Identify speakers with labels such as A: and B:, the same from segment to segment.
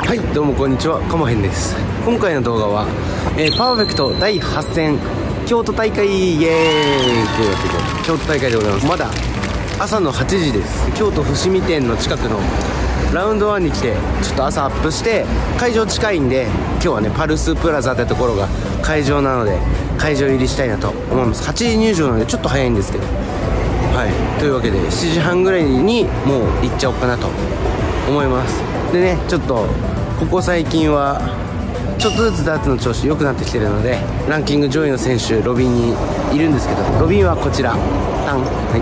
A: はい、どうもこんにちは、かまへんです。今回の動画は、パーフェクト第8戦京都大会イエーイというわけで、京都大会でございます。まだ朝の8時です。京都伏見店の近くのラウンド1に来て、ちょっと朝アップして会場近いんで、今日はねパルスプラザってところが会場なので会場入りしたいなと思います。8時入場なのでちょっと早いんですけど、はい、というわけで7時半ぐらいにもう行っちゃおうかなと思います。でね、ちょっとここ最近はちょっとずつダーツの調子良くなってきてるので、ランキング上位の選手ロビンにいるんですけど、ロビンはこちらタン、はい、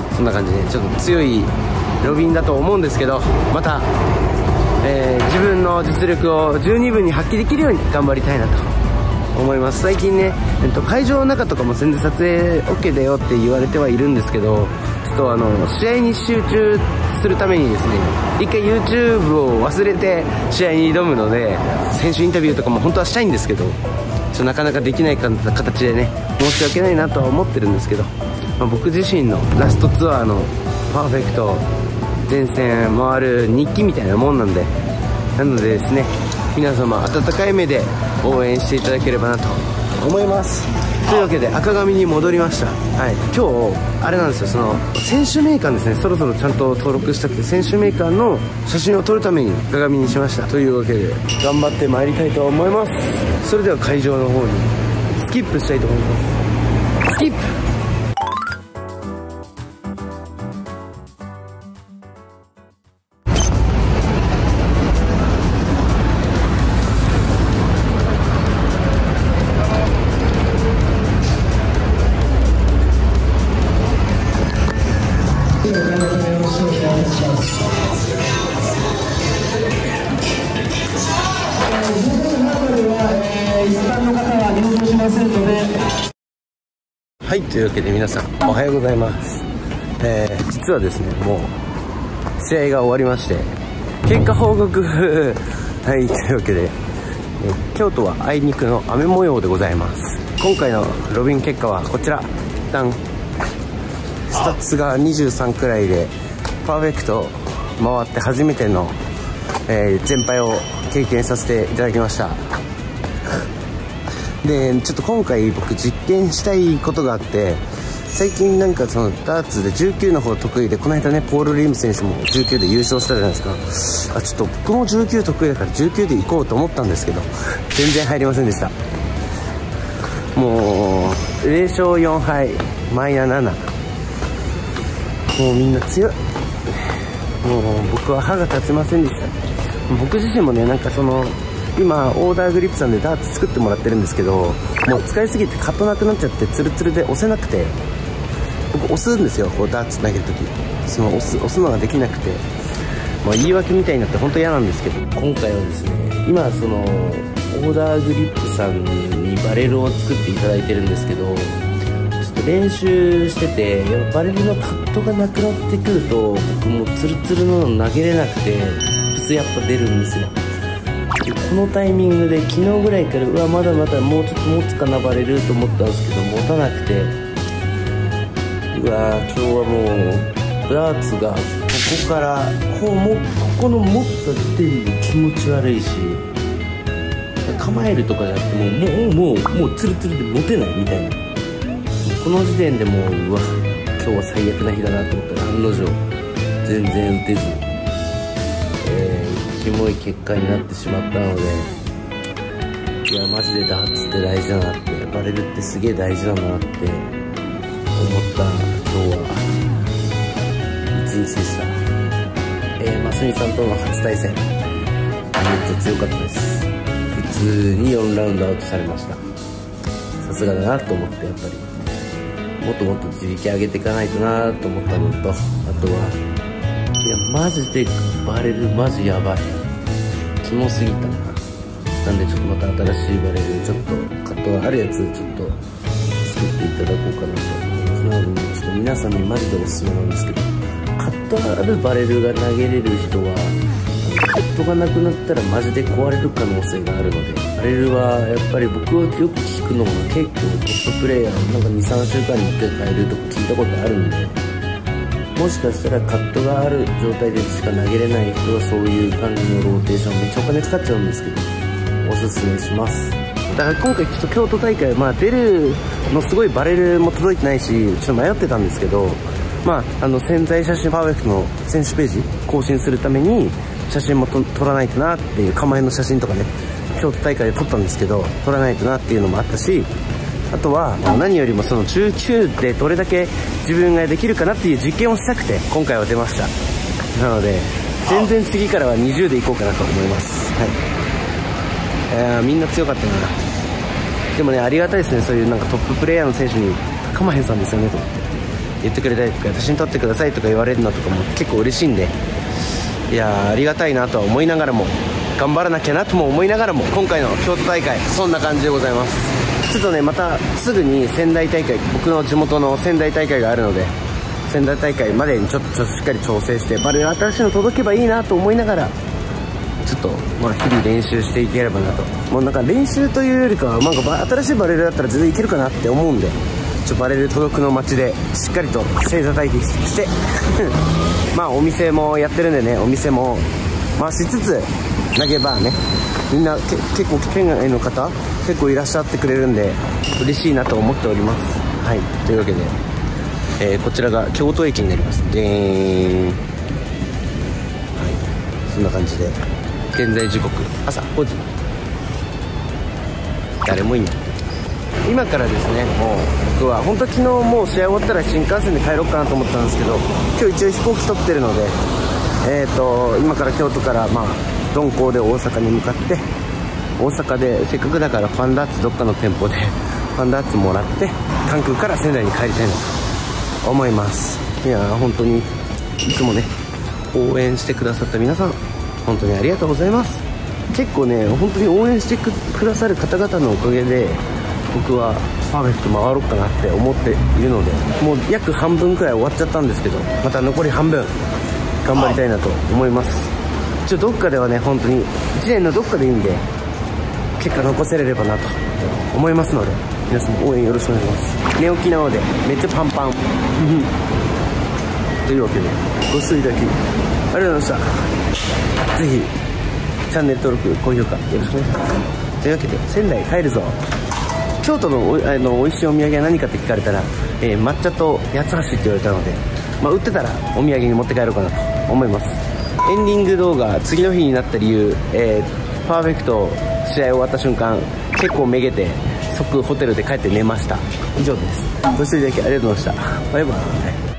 A: そんな感じでちょっと強いロビンだと思うんですけど、また、自分の実力を十二分に発揮できるように頑張りたいなと思います。最近ね、会場の中とかも全然撮影 OK だよって言われてはいるんですけど、ちょっと試合に集中するためにですね、一回 YouTube を忘れて試合に挑むので、選手インタビューとかも本当はしたいんですけど、なかなかできない形でね、申し訳ないなとは思ってるんですけど、僕自身のラストツアーのパーフェクト前線回る日記みたいなもんなんで、なのでですね、皆様温かい目で応援していただければなと思います。というわけで赤髪に戻りました。はい、今日あれなんですよ、選手名鑑ですね、そろそろちゃんと登録したくて、選手名鑑の写真を撮るために赤髪にしました。というわけで頑張ってまいりたいと思います。それでは会場の方にスキップしたいと思います。スキップ。はい、というわけで皆さんおはようございます。実はですね、もう試合が終わりまして、結果報告はい、というわけで、京都はあいにくの雨模様でございます。今回のロビン結果はこちら、ダン。スタッツが23くらいでパーフェクト回って初めての、全敗を経験させていただきました。で、ちょっと今回僕実験したいことがあって、最近なんかダーツで19の方得意で、この間ねポール・リーム選手も19で優勝したじゃないですか。ちょっと僕も19得意だから19で行こうと思ったんですけど、全然入りませんでした。もう0勝4敗マイナ7、もうみんな強い。もう僕は歯が立ちませんでした。僕自身もね、なんか今オーダーグリップさんでダーツ作ってもらってるんですけど、もう使いすぎてカットなくなっちゃって、ツルツルで押せなくて、僕押すんですよ、こうダーツ投げるとき。押すのができなくて、言い訳みたいになって本当嫌なんですけど、今回はですね、今オーダーグリップさんにバレルを作っていただいてるんですけど、ちょっと練習してて、やっぱバレルのカットがなくなってくると、僕もうツルツルの投げれなくて、ブスやっぱ出るんですよ。このタイミングで昨日ぐらいから、まだまだもうちょっと持つかなバレると思ったんですけど、持たなくて、今日はもうダーツがここからここの持った時点で気持ち悪いし、構えるとかじゃなくて、もうツルツルで持てないみたいな、この時点でもう今日は最悪な日だなと思ったら、案の定全然打てず、キモい結果になってしまったので、いやマジでダーツって大事だなって、バレルってすげえ大事なんだなって思った今日は一日でした。ますみさんとの初対戦、めっちゃ強かったです。普通に4ラウンドアウトされました。さすがだなと思って、やっぱりもっともっと自力上げていかないとなと思ったのと、あとはいやマジでバレルマジやばい、キモすぎたな。なんでちょっとまた新しいバレル、ちょっとカットがあるやつちょっと作っていただこうかなと思います。なのでちょっと皆さんにマジでおすすめなんですけど、カットがあるバレルが投げれる人は、カットがなくなったらマジで壊れる可能性があるので、バレルはやっぱり僕はよく聞くのが、結構トッププレイヤーなんか 2,3 週間に1回変えるとか聞いたことあるんで、 もしかしたらカットがある状態でしか投げれない人はそういう感じのローテーションめっちゃお金かかっちゃうんですけど、おすすめします。だから今回ちょっと京都大会、出るのすごいバレルも届いてないし、ちょっと迷ってたんですけど、潜在写真パーフェクトの選手ページ更新するために写真も撮らないとなっていう、構えの写真とかね、京都大会で撮ったんですけど、撮らないとなっていうのもあったし、あとは何よりもその19でどれだけ自分ができるかなっていう実験をしたくて今回は出ました。なので全然次からは20でいこうかなと思います。はい、みんな強かったな。でもね、ありがたいですね。そういうなんかトッププレイヤーの選手にかまへんさんですよねと言ってくれたりとか、写真撮ってくださいとか言われるのとかも結構嬉しいんで、いやーありがたいなとは思いながらも、頑張らなきゃなとも思いながらも、今回の京都大会そんな感じでございます。ちょっとね、またすぐに仙台大会、僕の地元の仙台大会があるので、仙台大会までにちょっとしっかり調整して、バレル新しいの届けばいいなと思いながら、ちょっと日々練習していければなと。もうなんか練習というよりかは、新しいバレルだったら全然いけるかなって思うんで、バレル届くの街でしっかりと正座待機してお店もやってるんでね、お店も回しつつ投げバーね、みんな結構県外の方結構いらっしゃってくれるんで嬉しいなと思っております。はい、というわけで、こちらが京都駅になります。でーん、はい、そんな感じで現在時刻朝5時、誰もいない。今からですね、もう僕は本当は昨日もう試合終わったら新幹線で帰ろうかなと思ったんですけど、今日一応飛行機取ってるので、今から京都から鈍行で大阪に向かって、大阪でせっかくだからファンダーツどっかの店舗でファンダーツもらって関空から仙台に帰りたいなと思います。いやー本当にいつもね応援してくださった皆さん本当にありがとうございます。結構ね本当に応援してくださる方々のおかげで僕はパーフェクト回ろうかなって思っているので、もう約半分くらい終わっちゃったんですけど、また残り半分頑張りたいなと思います。どっかではね本当に1年のどっかでいいんで結果残せれればなと思いますので、皆さんも応援よろしくお願いします。寝起きなのでめっちゃパンパンというわけでご視聴いただきありがとうございました。ぜひチャンネル登録高評価よろしくお願いします。というわけで仙台帰るぞ。京都の美味しいお土産は何かって聞かれたら、抹茶と八つ橋って言われたので、売ってたらお土産に持って帰ろうかなと思います。エンディング動画次の日になった理由、パーフェクト試合終わった瞬間結構めげて即ホテルで帰って寝ました。以上です。ご視聴いただきありがとうございました。バイバイ。